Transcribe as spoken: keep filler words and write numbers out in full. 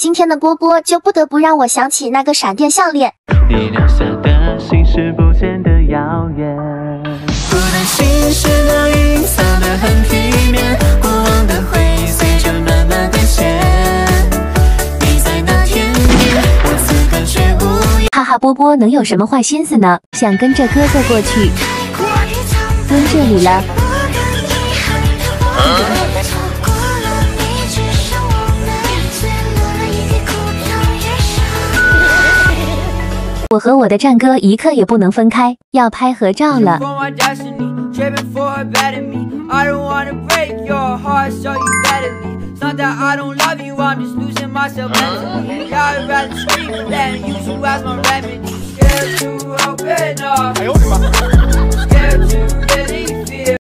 今天的波波就不得不让我想起那个闪电项链。 你留下的心事不见得遥远，孤单心事都隐藏得很体面，过往的回忆随着慢慢兑现。你在那天边，我此刻却无言。 哈哈，波波能有什么坏心思呢？想跟着哥哥过去，蹲这里了。我和我的战哥一刻也不能分开，要拍合照了。 哎呦我的妈！